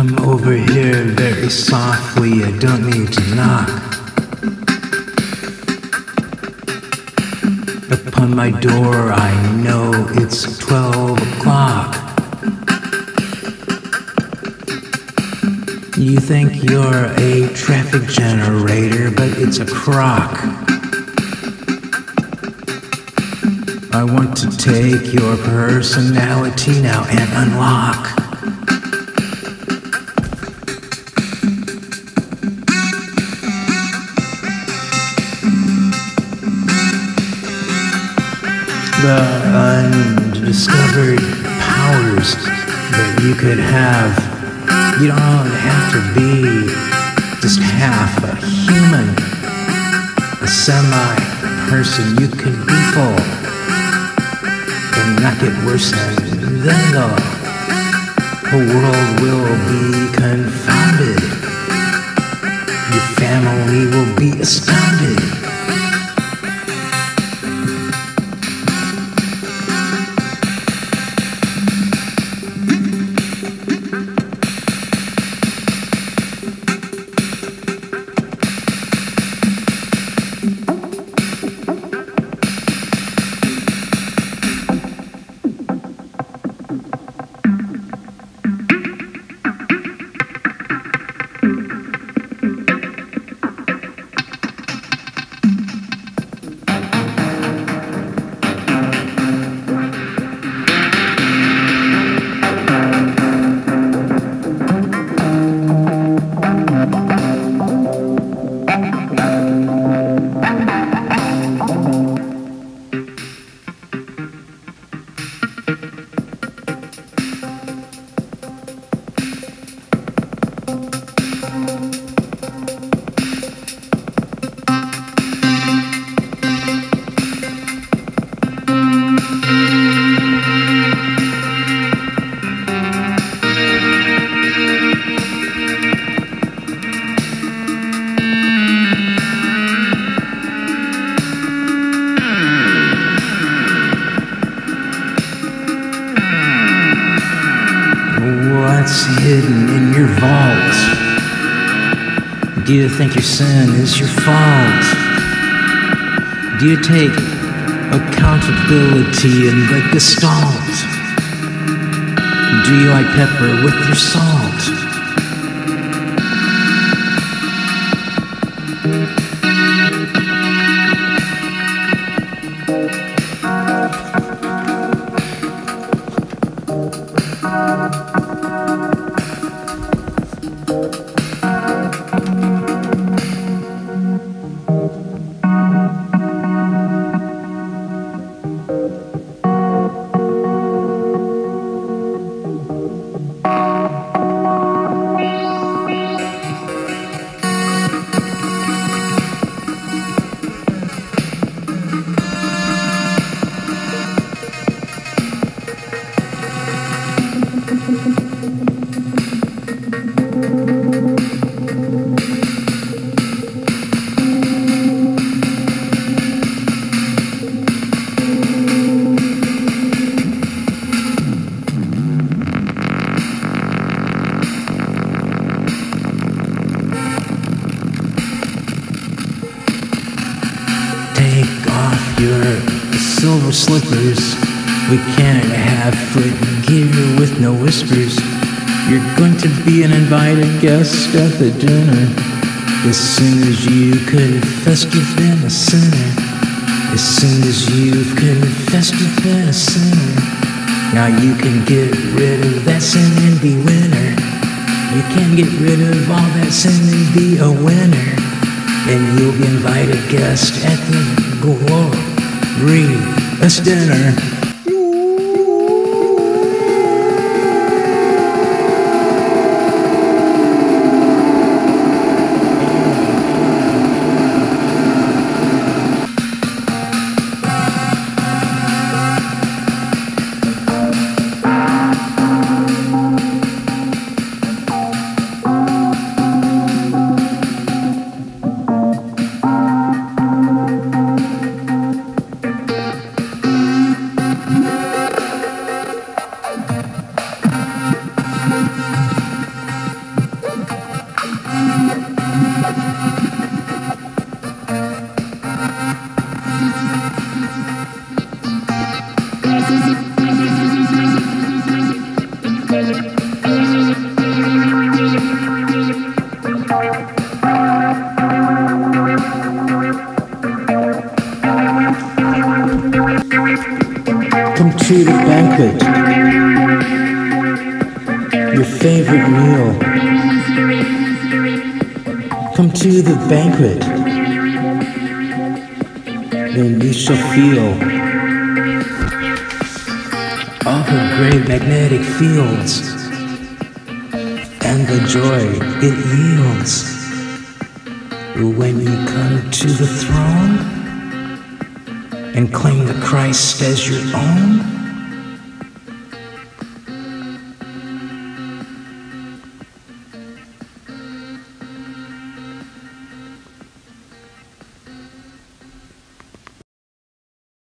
Come over here very softly, I don't need to knock. Upon my door I know it's 12 o'clock. You think you're a traffic generator, but it's a crock. I want to take your personality now and unlock. The undiscovered powers that you could have. You don't have to be just half a human, a semi-person. You can be full and not get worse, and then the whole world will be confounded. Your family will be astounded. Hidden in your vault. Do you think your sin is your fault? Do you take accountability in the gestalt? Do you like pepper with your salt? Silver slippers, we can't have foot gear with no whispers. You're going to be an invited guest at the dinner. As soon as you confess you've been a sinner. As soon as you've confessed you've been a sinner. Now you can get rid of that sin and be winner. You can get rid of all that sin and be a winner. And you'll be invited guest at the glorious dinner. favorite meal. Come to the banquet, then you shall feel all the great magnetic fields and the joy it yields. When you come to the throne and claim the Christ as your own,